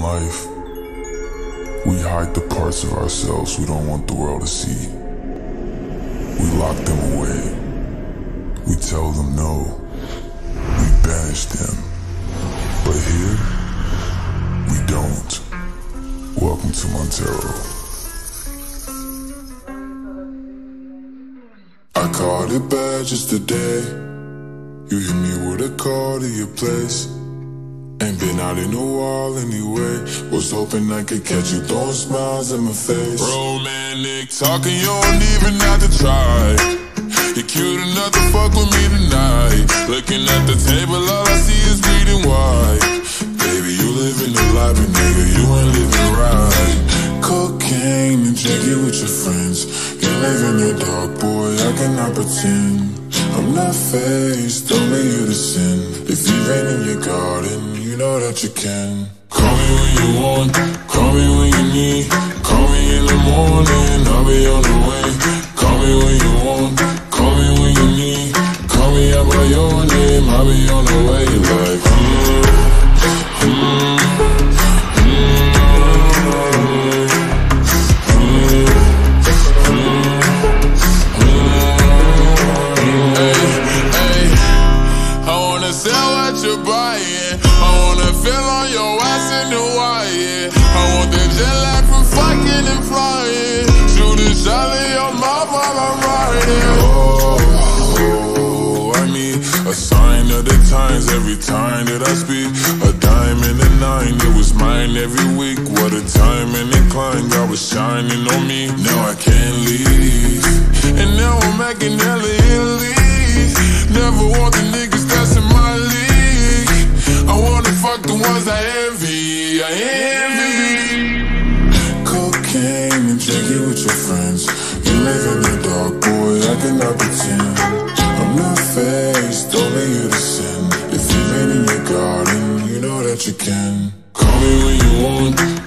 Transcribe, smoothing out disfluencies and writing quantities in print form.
life, we hide the parts of ourselves we don't want the world to see. We lock them away. We tell them no. We banish them. But here, we don't. Welcome to Montero. I caught it bad just today. You hit me with a call to your place. Ain't been out in a while anyway. Was hoping I could catch you throwing smiles in my face. Romantic talking, you don't even have to try. You're cute enough to fuck with me tonight. Looking at the table, all I see is bleeding white. Baby, you living the life, but nigga, you ain't living right. Cocaine and drinking with your friends. You live in the dark, boy, I cannot pretend. I'm not faced, only you to sin. If you rain in your garden, you know that you can. Call me when you want, call me when you need. Call me in the morning, I'll be on the way. Call me when you want, call me when you need. Call me out by your name, I'll be on the way. Like, sell what you're buying. I wanna feel on your ass in the wire. I want the jet lag from fucking and flying. Shoot a shot in your mouth while I'm riding. Oh, I need a sign of the times every time that I speak. A dime and a nine, it was mine every week. What a time and incline, God was shining on me. Now I can't leave, and now I'm making hella Italy. Never want the niggas that's in my league. I wanna fuck the ones I envy, I envy. Cocaine and drinking with your friends. You live in the dark, boy, I cannot pretend. I'm not faced, only you to sin. If you've been in your garden, you know that you can. Call me when you want,